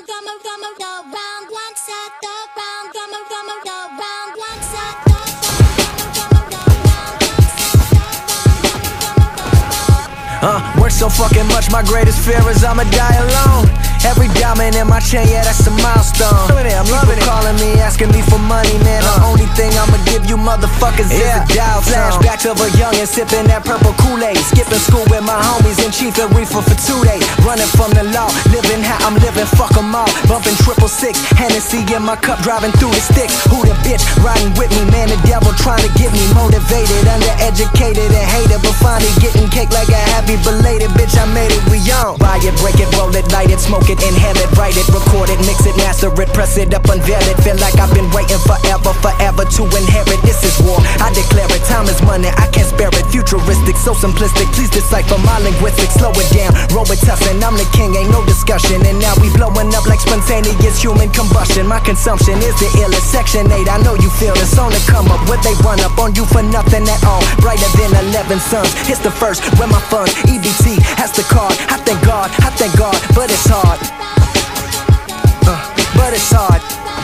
Work so fucking much, my greatest fear is I'ma die alone. Every diamond in my chain, yeah, that's a milestone. I'm loving it. Calling me, asking me for money, man. The only thing I'ma give you motherfuckers is a dial tone. Flashbacks of a youngin' sipping that purple Kool-Aid, skipping school with my homies and chief at reefer for 2 days. Running from the law, living how I'm living, fuck 'em all. Bumping 666, Hennessy in my cup, driving through the sticks. Who the bitch riding with me, man? The devil trying to get me motivated, undereducated and hated, but finally getting cake like a happy belated. Bitch, I made it, we on. Buy it, break it, roll it, light it, smoke it, inhale it, write it, record it, mix it, master it, press it up, unveil it. Feel like I've been waiting forever to inherit. This is war, I declare it. Time is money, I can't spare it. Futuristic, so simplistic, please decipher my linguistics. Slow it down, Robitussin, I'm the king, ain't no discussion. And now we blowing up like spontaneous human combustion. My consumption is the illest. Section 8, I know you feel it's on the come up. Would they run up on you for nothing at all? Brighter than 11 suns, it's the first, where my funds, EBT, has the card. I thank God, but it's hard. But it's hard.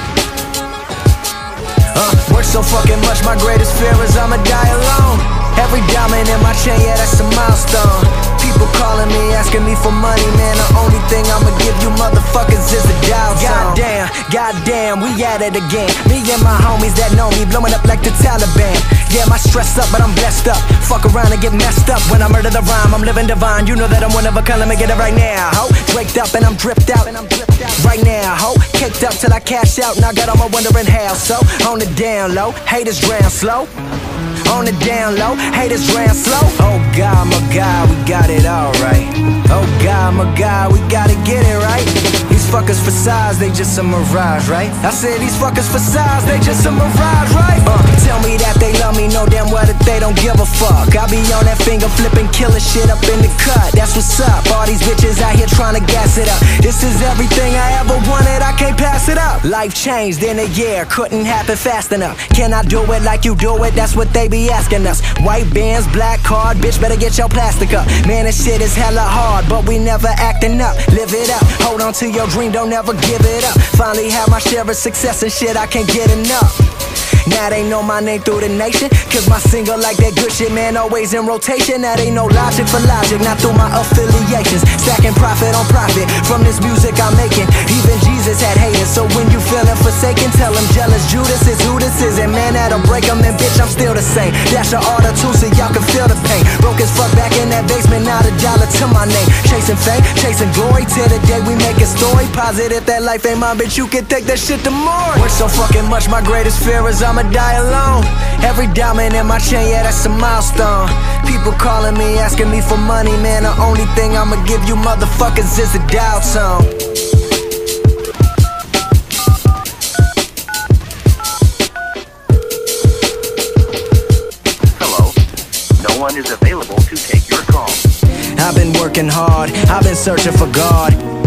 Work so fucking much, my greatest fear is I'ma die alone. Every diamond in my chain, yeah, that's a milestone. People calling me, asking me for money, man. The only thing I'ma give you motherfuckers is a dial tone. Goddamn, we at it again. Me and my homies that know me, blowing up like the Taliban. Yeah, my stress up, but I'm blessed up. Fuck around and get messed up. When I murder the rhyme, I'm living divine. You know that I'm one of a kind, let me get it right now, ho. Draked up and I'm dripped out. Right now, ho. Caked up till I cash out. Now I got all my wondering how. So, on the down low, haters drown slow. On the down low, haters drown slow. Oh God, my God, we got it all right. Oh God, my God, we gotta get it right. These fuckers for size, they just a mirage, right? I said these fuckers for size, they just a mirage, right? Tell me that they love me, know damn well that they don't give a fuck. I be on that finger flipping, killing shit up in the cut. That's what's up, all these bitches out here trying to gas it up. This is everything I ever wanted, I can't pass it up. Life changed in a year, couldn't happen fast enough. Can I do it like you do it? That's what they be asking us. White bands, black card, bitch, better get your plastic up. Man, this shit is hella hard, but we never acting up. Live it up, hold on to your dream, don't ever give it up. Finally have my share of success and shit, I can't get enough. Now they know my name through the nation, cause my single like that good shit, man, always in rotation. That ain't no logic for logic, not through my affiliations. Stacking profit on profit from this music I'm making. Even Jesus had haters, so when you feeling forsaken, tell him jealous Judas is who this is. And man, that'll break him, and bitch, I'm still the same. Dash a order too, so y'all can feel the pain. Broke as fuck back in that basement, not a dollar to my name. Chasing fame, chasing glory, till the day we make a story. Positive that life ain't mine, bitch, you can take that shit to more. Work so fucking much, my greatest fear is I'ma die alone. Every diamond in my chain, yeah, that's a milestone. People calling me, asking me for money, man. The only thing I'ma give you motherfuckers is a dial tone. Hello, no one is available to take your call. I've been working hard, I've been searching for God.